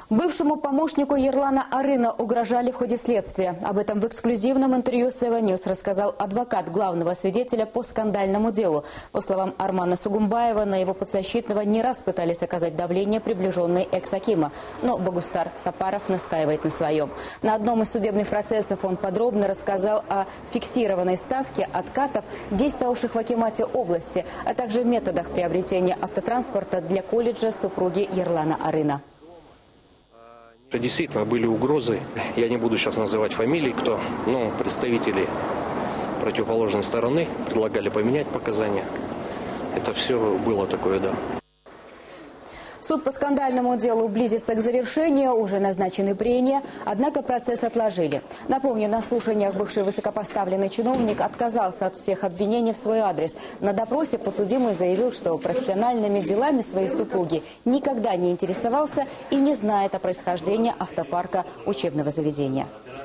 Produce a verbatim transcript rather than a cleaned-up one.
Бывшему помощнику Ерлана Арына угрожали в ходе следствия. Об этом в эксклюзивном интервью с Эва Ньюс рассказал адвокат главного свидетеля по скандальному делу. По словам Армана Сугумбаева, на его подзащитного не раз пытались оказать давление приближенные экс-акима. Но Богустар Сапаров настаивает на своем. На одном из судебных процессов он подробно рассказал о фиксированной ставке откатов, действовавших в акимате области, а также методах приобретения автотранспорта для колледжа супруги Ерлана Арына. Действительно, были угрозы. Я не буду сейчас называть фамилии, кто, но представители противоположной стороны предлагали поменять показания. Это все было такое, да. Суд по скандальному делу близится к завершению, уже назначены прения, однако процесс отложили. Напомню, на слушаниях бывший высокопоставленный чиновник отказался от всех обвинений в свой адрес. На допросе подсудимый заявил, что профессиональными делами своей супруги никогда не интересовался и не знает о происхождении автопарка учебного заведения.